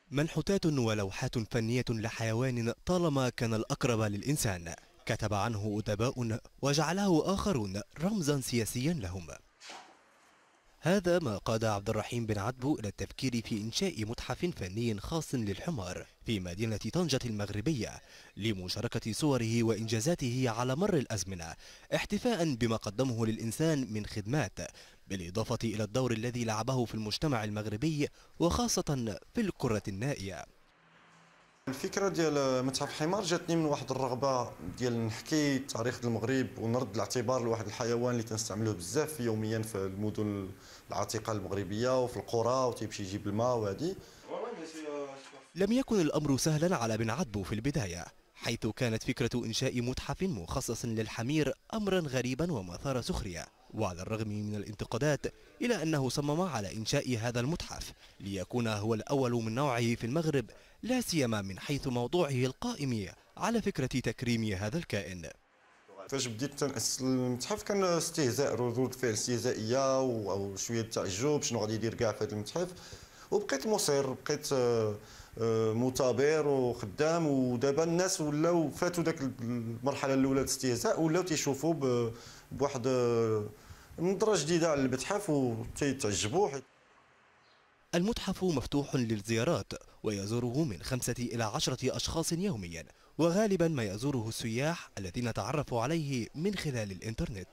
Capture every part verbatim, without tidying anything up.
منحوتات ولوحات فنية لحيوان طالما كان الأقرب للإنسان كتب عنه أدباء وجعله آخرون رمزا سياسيا لهم. هذا ما قاد عبد الرحيم بنعتبو إلى التفكير في إنشاء متحف فني خاص للحمار في مدينة طنجة المغربية لمشاركة صوره وإنجازاته على مر الأزمنة، احتفاء بما قدمه للإنسان من خدمات، بالإضافة إلى الدور الذي لعبه في المجتمع المغربي وخاصة في القرة النائية. الفكره ديال متحف الحمار جاتني من واحد الرغبه ديال نحكي تاريخ المغرب ونرد الاعتبار لواحد الحيوان اللي تنستعملوه بزاف يوميا في المدن العتيقه المغربيه وفي القرى وتيمشي يجيب الماء وهذه. لم يكن الأمر سهلا على بنعتبو في البداية، حيث كانت فكرة إنشاء متحف مخصص للحمير أمرا غريبا ومثار سخرية، وعلى الرغم من الانتقادات إلى أنه صمم على إنشاء هذا المتحف ليكون هو الأول من نوعه في المغرب، لا سيما من حيث موضوعه القائم على فكرة تكريم هذا الكائن. فاش بديت تنأسس المتحف كان استهزاء، ردود فعل استهزائيه وشويه تعجب شنو غادي يدير كاع في هذا المتحف، وبقيت مصر، بقيت مثابر وخدام، ودابا الناس ولاو فاتوا داك المرحله الاولى الاستهزاء ولاو تيشوفوا بواحد نظره جديده على المتحف وتيتعجبوا. المتحف مفتوح للزيارات ويزوره من خمسة إلى عشرة أشخاص يوميا، وغالبا ما يزوره السياح الذين تعرفوا عليه من خلال الإنترنت.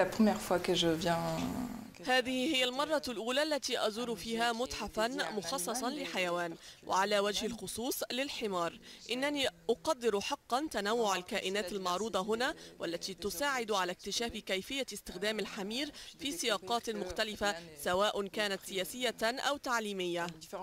هذه هي المرة الأولى التي أزور فيها متحفا مخصصا لحيوان، وعلى وجه الخصوص للحمار. إنني أقدر حقا تنوع الكائنات المعروضة هنا، والتي تساعد على اكتشاف كيفية استخدام الحمير في سياقات مختلفة سواء كانت سياسية أو تعليمية.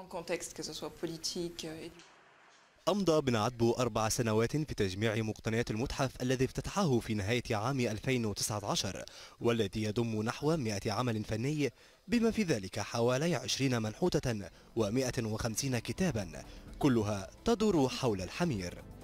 أمضى بنعتبو أربع سنوات في تجميع مقتنيات المتحف الذي افتتحه في نهاية عام ألفين وتسعة عشر، والذي يضم نحو مئة عمل فني، بما في ذلك حوالي عشرين منحوتة ومئة وخمسين كتابا، كلها تدور حول الحمير.